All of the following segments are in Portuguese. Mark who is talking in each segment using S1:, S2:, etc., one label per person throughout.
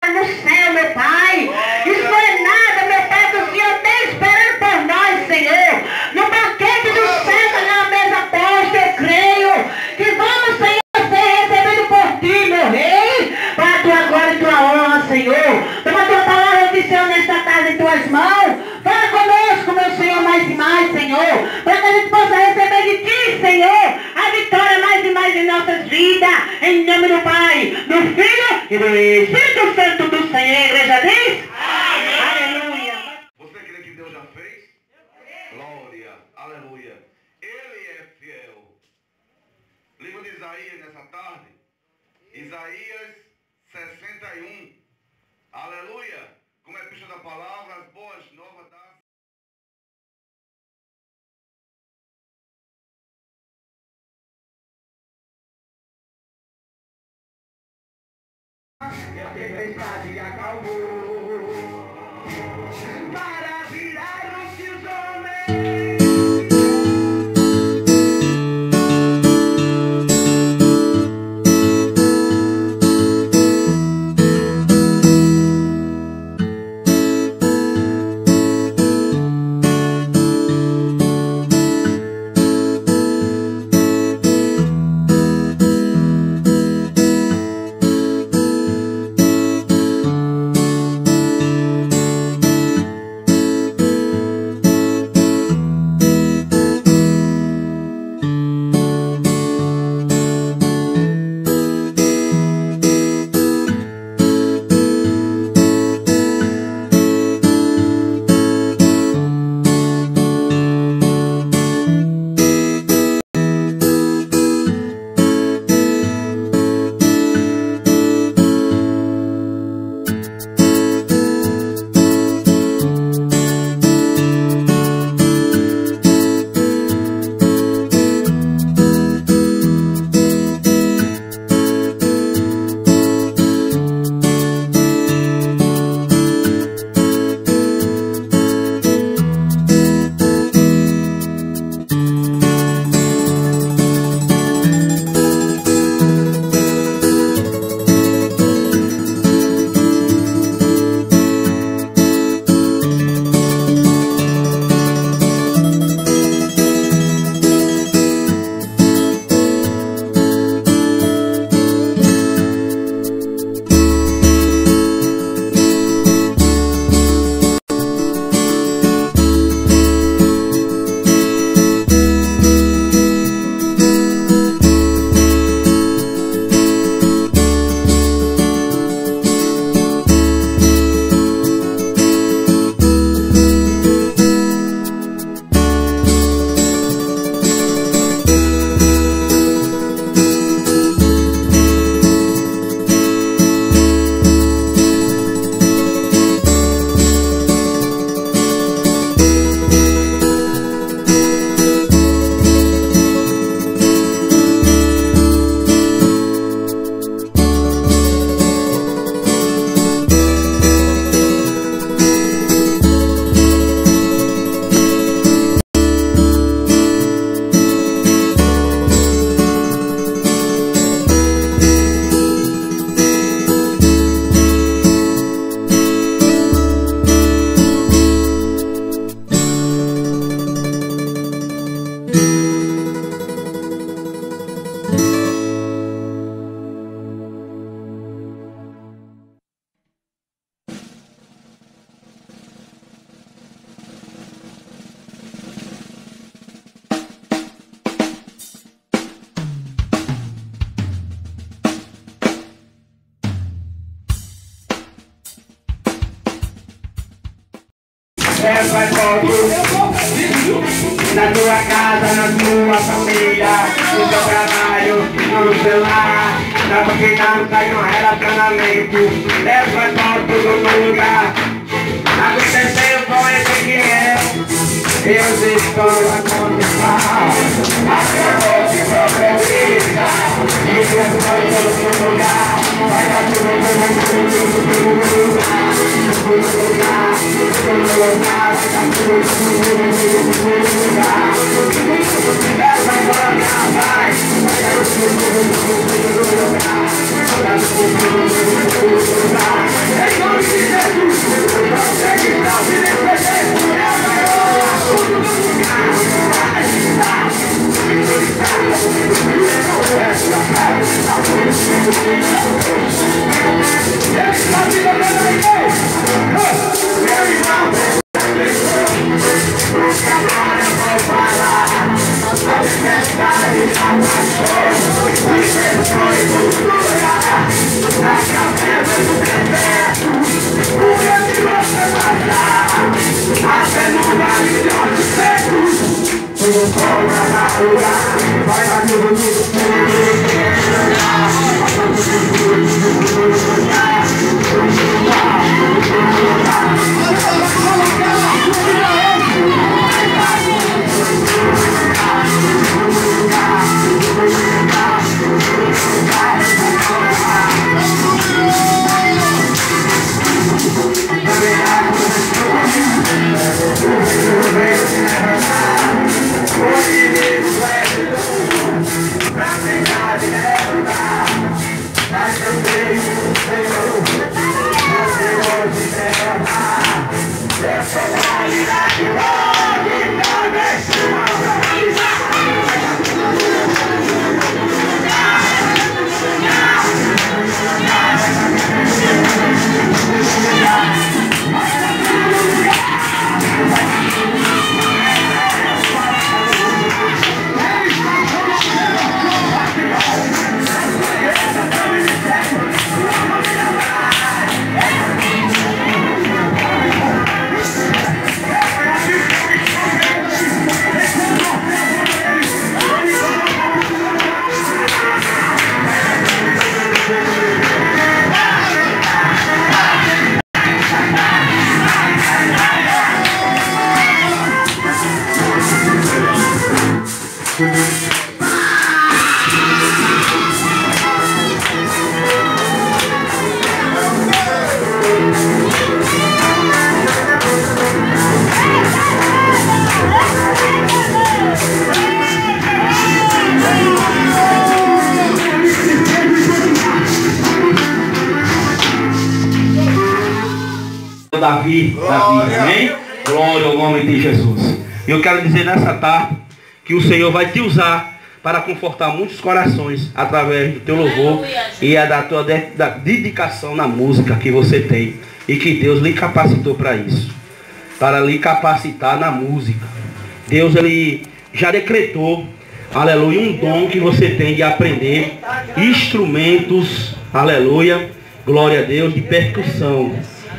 S1: no céu, meu Pai. Isso não é nada, meu Pai, que o Senhor tem esperando por nós, Senhor. No banquete do céu, na mesa posta, eu creio que vamos, Senhor, ser recebidos por Ti, meu Rei, para a Tua glória e Tua honra, Senhor. Toma a Tua palavra de Senhor nesta tarde em Tuas mãos. Fala conosco, meu Senhor, mais e mais, Senhor, para que a gente possa receber de Ti, Senhor, a vitória mais e mais em nossas vidas. Em nome do Pai, do Filho e do Espírito Santo do Senhor. A igreja diz? Amém. Aleluia.
S2: Você crê que Deus já fez? Glória, aleluia. Ele é fiel. Livro de Isaías nessa tarde. Isaías 61. Aleluia. Como é pista da palavra, as boas novas da...
S3: E a tempestade acalmou para virar-se os homens.
S4: Vai todo na tua casa, na tua família, no teu trabalho, no celular, na tua finança e no relacionamento. Deus vai todo no lugar. Aconteceu com Ezequiel, Deus estou a começar. Acabou de profetizar, e Deus vai todo no lugar. Vai dar tudo no lugar. Essa glória
S5: Davi, amém? Glória ao nome de Jesus. Eu quero dizer nessa tarde que o Senhor vai te usar para confortar muitos corações através do teu louvor e da tua dedicação na música que você tem. E que Deus lhe capacitou para isso, para lhe capacitar na música. Deus, Ele já decretou, aleluia, um dom que você tem de aprender instrumentos, aleluia, glória a Deus, de percussão.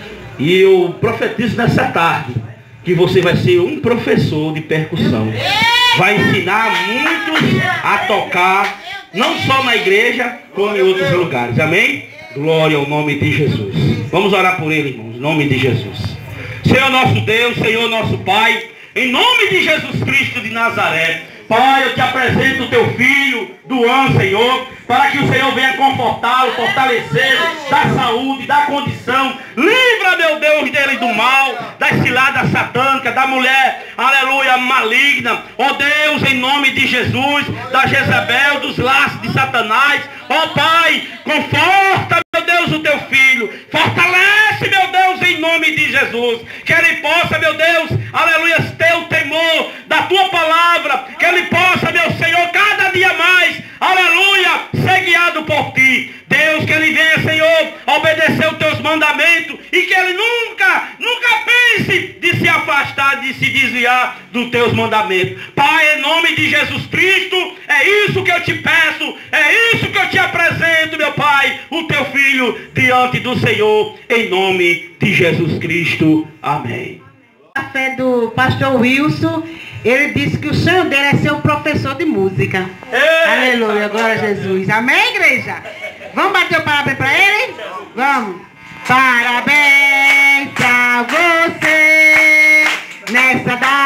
S5: E eu profetizo nessa tarde que você vai ser um professor de percussão. Vai ensinar muitos a tocar, não só na igreja, como em outros lugares. Amém? Glória ao nome de Jesus. Vamos orar por ele, irmãos, em nome de Jesus. Senhor nosso Deus, Senhor nosso Pai, em nome de Jesus Cristo de Nazaré, Pai, eu te apresento o teu filho, Duan, Senhor, para que o Senhor venha confortá-lo, fortalecê-lo, dar saúde, dar condição. Livra, meu Deus, dele do mal, das ciladas satânicas, da mulher, aleluia, maligna. Ó Deus, em nome de Jesus, da Jezabel, dos laços de Satanás. Ó Pai, conforta, meu Deus, o teu filho. Fortalece, meu Deus, em nome de Jesus. Que ele possa, meu Deus, aleluia, ter o temor da tua palavra. Que ele possa, meu Senhor, cada dia mais, aleluia, ser guiado por ti. Deus, que ele venha, Senhor, obedecer os teus mandamentos e que ele nunca pense de se afastar, de se desviar dos teus mandamentos. Pai, em nome de Jesus Cristo, é isso que eu te peço, é isso que eu te apresento, meu Pai, o teu filho diante do Senhor, em nome de Jesus Cristo. Amém.
S1: A fé do pastor Wilson, ele disse que o sonho dele é ser um professor de música. Aleluia, glória a Jesus. Amém, igreja? Vamos bater o parabéns para ele? Vamos. Parabéns pra você nessa data.